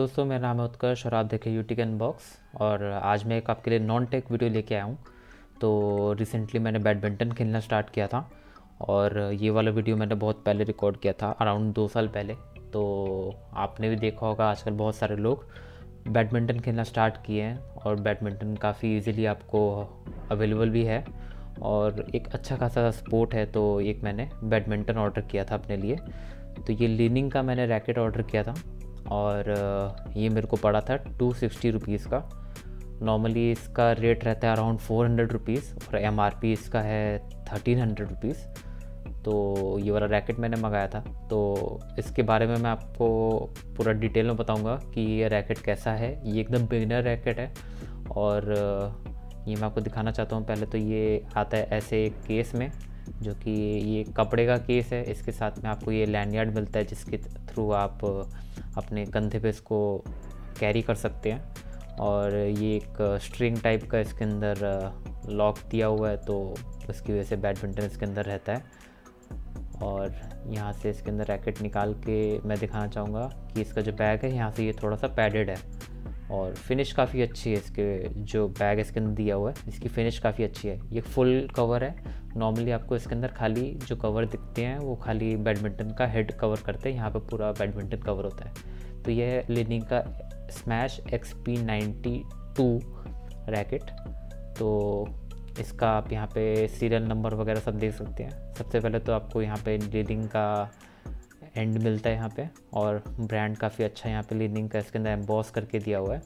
दोस्तों, मेरा नाम है उत्कर्ष और आप देखें यूटिक अनबॉक्स। और आज मैं एक आपके लिए नॉन टेक वीडियो लेके आया हूँ। तो रिसेंटली मैंने बैडमिंटन खेलना स्टार्ट किया था और ये वाला वीडियो मैंने बहुत पहले रिकॉर्ड किया था, अराउंड 2 साल पहले। तो आपने भी देखा होगा आजकल बहुत सारे लोग बैडमिंटन खेलना स्टार्ट किए हैं और बैडमिंटन काफ़ी इजीली आपको अवेलेबल भी है और एक अच्छा खासा स्पोर्ट है। तो एक मैंने बैडमिंटन ऑर्डर किया था अपने लिए। तो ये लीनिंग का मैंने रैकेट ऑर्डर किया था और ये मेरे को पड़ा था 260 रुपीज़ का। नॉर्मली इसका रेट रहता है अराउंड 400 रुपीज़ और MRP इसका है 1300 रुपीज़। तो ये वाला रैकेट मैंने मंगाया था। तो इसके बारे में मैं आपको पूरा डिटेल में बताऊंगा कि ये रैकेट कैसा है। ये एकदम बिगिनर रैकेट है और ये मैं आपको दिखाना चाहता हूँ। पहले तो ये आता है ऐसे एक केस में, जो कि ये कपड़े का केस है। इसके साथ में आपको ये लैंडयार्ड मिलता है जिसके थ्रू आप अपने कंधे पे इसको कैरी कर सकते हैं। और ये एक स्ट्रिंग टाइप का इसके अंदर लॉक दिया हुआ है, तो उसकी वजह से बैडमिंटन इसके अंदर रहता है। और यहाँ से इसके अंदर रैकेट निकाल के मैं दिखाना चाहूँगा कि इसका जो बैग है यहाँ से ये थोड़ा सा पैडेड है और फिनिश काफ़ी अच्छी है। इसके जो बैग इसके अंदर दिया हुआ है इसकी फ़िनिश काफ़ी अच्छी है। ये फुल कवर है। नॉर्मली आपको इसके अंदर खाली जो कवर दिखते हैं वो खाली बैडमिंटन का हेड कवर करते हैं, यहाँ पे पूरा बैडमिंटन कवर होता है। तो ये है लीनिंग का स्मैश XP92 रैकेट। तो इसका आप यहाँ पे सीरियल नंबर वगैरह सब देख सकते हैं। सबसे पहले तो आपको यहाँ पे लीनिंग का एंड मिलता है यहाँ पे और ब्रांड काफ़ी अच्छा यहाँ पे लीनिंग का इसके अंदर एम्बॉस करके दिया हुआ है।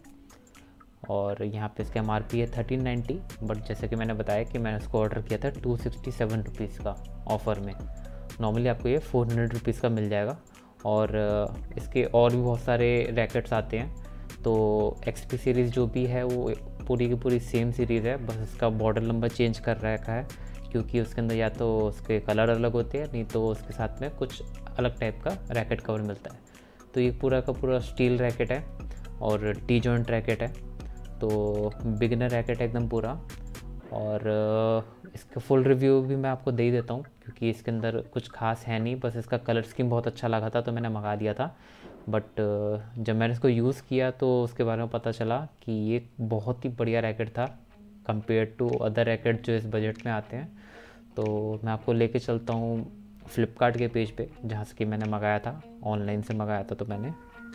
और यहाँ पे इसका MRP है 1390, बट जैसे कि मैंने बताया कि मैंने इसको ऑर्डर किया था 267 रुपीज़ का ऑफ़र में। नॉर्मली आपको ये 400 रुपीज़ का मिल जाएगा। और इसके और भी बहुत सारे रैकेट्स आते हैं। तो XP सीरीज़ जो भी है वो पूरी की पूरी सेम सीरीज़ है, बस इसका मॉडल नंबर चेंज कर रखा है क्योंकि उसके अंदर या तो उसके कलर अलग होते हैं, नहीं तो उसके साथ में कुछ अलग टाइप का रैकेट कवर मिलता है। तो ये पूरा का पूरा स्टील रैकेट है और टी जॉइंट रैकेट है। तो बिगिनर रैकेट है एकदम पूरा। और इसका फुल रिव्यू भी मैं आपको दे ही देता हूँ क्योंकि इसके अंदर कुछ खास है नहीं, बस इसका कलर स्कीम बहुत अच्छा लगा था तो मैंने मंगा दिया था। बट जब मैंने इसको यूज़ किया तो उसके बारे में पता चला कि ये बहुत ही बढ़िया रैकेट था कंपेयर टू अदर रैकेट जो इस बजट में आते हैं। तो मैं आपको लेके चलता हूँ फ्लिपकार्ट के पेज पे जहाँ से कि मैंने मंगाया था, ऑनलाइन से मंगाया था। तो मैंने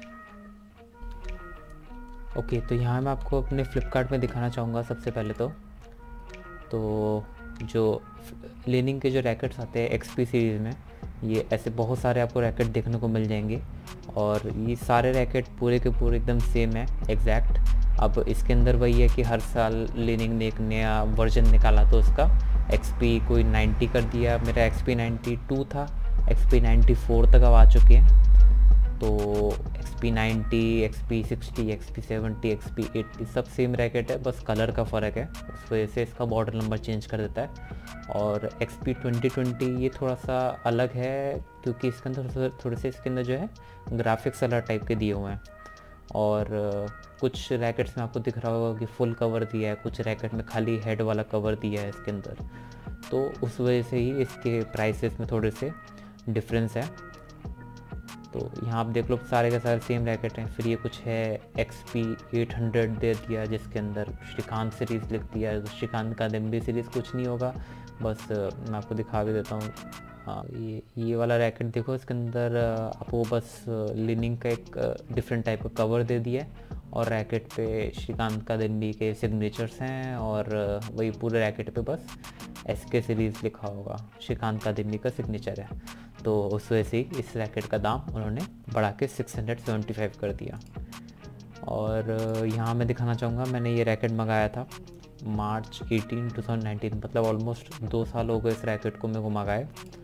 ओके, तो यहाँ मैं आपको अपने फ्लिपकार्ट में दिखाना चाहूँगा सबसे पहले तो जो लीनिंग के जो रैकेट्स आते हैं XP सीरीज़ में, ये ऐसे बहुत सारे आपको रैकेट देखने को मिल जाएंगे और ये सारे रैकेट पूरे के पूरे एकदम सेम है एग्जैक्ट। अब इसके अंदर वही है कि हर साल लीनिंग ने एक नया वर्जन निकाला तो उसका XP कोई 90 कर दिया। मेरा XP92 था, XP94 तक अब आ चुके हैं। तो XP90, XP60, XP70, XP80 सब सेम रैकेट है, बस कलर का फ़र्क है, उस वजह से इसका मॉडल नंबर चेंज कर देता है। और XP2020 ये थोड़ा सा अलग है क्योंकि इसके अंदर थोड़े से इसके अंदर जो है ग्राफिक्स अलग टाइप के दिए हुए हैं। और कुछ रैकेट्स में आपको दिख रहा होगा कि फुल कवर दिया है, कुछ रैकेट में खाली हेड वाला कवर दिया है इसके अंदर। तो उस वजह से ही इसके प्राइसेस में थोड़े से डिफरेंस है। तो यहाँ आप देख लो सारे के सारे सेम रैकेट हैं। फिर ये कुछ है XP800 दे दिया जिसके अंदर श्रीकांत सीरीज़ लिख दिया है। श्रीकांत का दिम्बी सीरीज़ कुछ नहीं होगा, बस मैं आपको दिखा भी देता हूँ। हाँ, ये वाला रैकेट देखो, इसके अंदर आपको बस लीनिंग का एक डिफरेंट टाइप का कवर दे दिया है और रैकेट पे श्रीकांत का दिम्बी के सिग्नेचर्स हैं और वही पूरे रैकेट पे बस SK सीरीज़ लिखा होगा, श्रीकांत का दिम्बी का सिग्नेचर है। तो उस वजह से इस रैकेट का दाम उन्होंने बढ़ा के 675 कर दिया। और यहाँ मैं दिखाना चाहूँगा, मैंने ये रैकेट मंगाया था मार्च 18, 2019, मतलब ऑलमोस्ट 2 साल हो गए इस रैकेट को मेरे को मंगाए।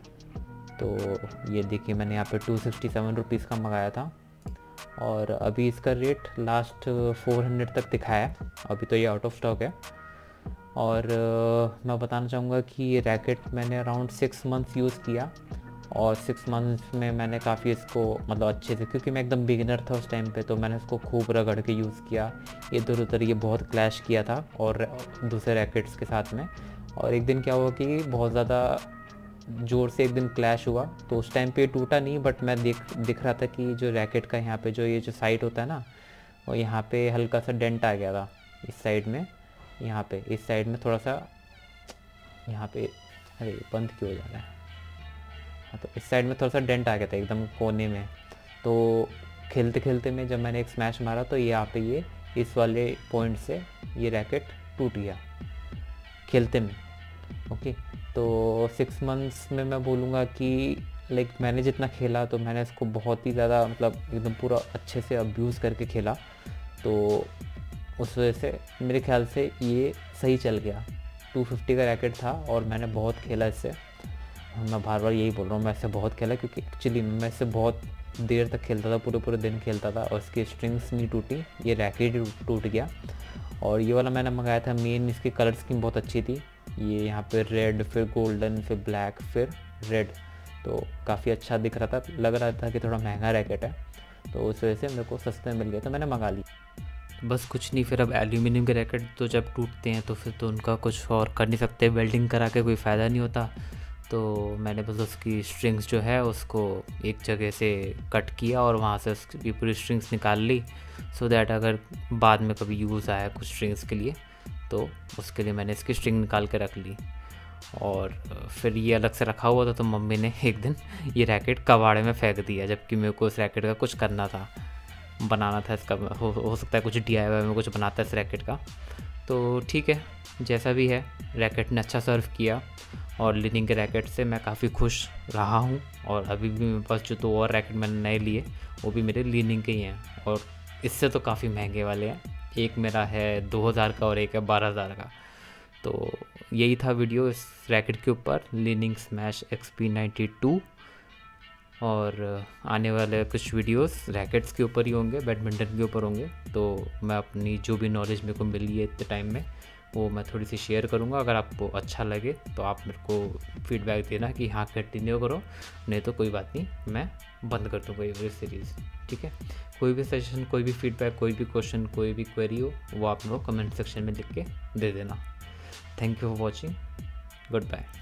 तो ये देखिए मैंने यहाँ पे 267 रुपीज़ का मंगाया था और अभी इसका रेट लास्ट 400 तक दिखाया है। अभी तो ये आउट ऑफ स्टॉक है। और मैं बताना चाहूँगा कि ये रैकेट मैंने अराउंड 6 मंथ्स यूज़ किया और 6 मंथ्स में मैंने काफ़ी इसको मतलब अच्छे से, क्योंकि मैं एकदम बिगिनर था उस टाइम पे, तो मैंने इसको खूब रगड़ के यूज़ किया। इधर उधर ये बहुत क्लैश किया था और दूसरे रैकेट्स के साथ में। और एक दिन क्या हुआ कि बहुत ज़्यादा ज़ोर से एक दिन क्लैश हुआ, तो उस टाइम पे टूटा नहीं, बट मैं दिख रहा था कि जो रैकेट का यहाँ पे जो ये जो साइड होता है ना, और यहाँ पे हल्का सा डेंट आ गया था इस साइड में, यहाँ पे इस साइड में थोड़ा सा, यहाँ पे, अरे बंद क्यों हो जा रहा है, हाँ तो इस साइड में थोड़ा सा डेंट आ गया था एकदम कोने में। तो खेलते खेलते में जब मैंने एक स्मैश मारा तो यहाँ पे ये इस वाले पॉइंट से ये रैकेट टूट गया खेलते में। ओके, तो 6 मंथ्स में मैं बोलूँगा कि लाइक मैंने जितना खेला तो मैंने इसको बहुत ही ज़्यादा मतलब एकदम पूरा अच्छे से अब्यूज़ करके खेला, तो उस वजह से मेरे ख्याल से ये सही चल गया। 250 का रैकेट था और मैंने बहुत खेला इससे। मैं बार बार यही बोल रहा हूँ, मैं इससे बहुत खेला क्योंकि एक्चुअली मैं इससे बहुत देर तक खेलता था, पूरे पूरे दिन खेलता था और इसकी स्ट्रिंग्स नहीं टूटी, ये रैकेट टूट गया। और ये वाला मैंने मंगाया था, मेन इसकी कलर स्कीम बहुत अच्छी थी, ये यहाँ पे रेड, फिर गोल्डन, फिर ब्लैक, फिर रेड, तो काफ़ी अच्छा दिख रहा था। लग रहा था कि थोड़ा महंगा रैकेट है, तो उस वजह से मेरे को सस्ते में मिल गया तो मैंने मंगा ली। बस कुछ नहीं, फिर अब एल्यूमिनियम के रैकेट तो जब टूटते हैं तो फिर तो उनका कुछ और कर नहीं सकते, वेल्डिंग करा के कोई फ़ायदा नहीं होता। तो मैंने बस उसकी स्ट्रिंग्स जो है उसको एक जगह से कट किया और वहाँ से उसकी पूरी स्ट्रिंग्स निकाल ली, सो दैट अगर बाद में कभी यूज़ आया कुछ स्ट्रिंग्स के लिए तो उसके लिए मैंने इसकी स्ट्रिंग निकाल के रख ली। और फिर ये अलग से रखा हुआ था, तो मम्मी ने एक दिन ये रैकेट कबाड़े में फेंक दिया, जबकि मेरे को इस रैकेट का कुछ करना था, बनाना था इसका, हो सकता है कुछ DIY में कुछ बनाता है इस रैकेट का। तो ठीक है, जैसा भी है रैकेट ने अच्छा सर्व किया और लिनिंग के रैकेट से मैं काफ़ी खुश रहा हूँ। और अभी भी मेरे पास जो 2 और रैकेट मैंने नए लिए वो भी मेरे लिनिंग के ही हैं और इससे तो काफ़ी महंगे वाले हैं, एक मेरा है 2000 का और एक है 12000 का। तो यही था वीडियो इस रैकेट के ऊपर, लिनिंग स्मैश XP92। और आने वाले कुछ वीडियोस रैकेट्स के ऊपर ही होंगे, बैडमिंटन के ऊपर होंगे। तो मैं अपनी जो भी नॉलेज मेरे को मिली है इतने टाइम में वो मैं थोड़ी सी शेयर करूँगा। अगर आपको अच्छा लगे तो आप मेरे को फीडबैक देना कि हाँ कंटिन्यू करो, नहीं तो कोई बात नहीं, मैं बंद कर दूँगा ये सीरीज़। ठीक है, कोई भी सजेशन, कोई भी फीडबैक, कोई भी क्वेश्चन, कोई भी क्वेरी हो वो आप मेरे को कमेंट सेक्शन में लिख के दे देना। Thank you for watching, good bye.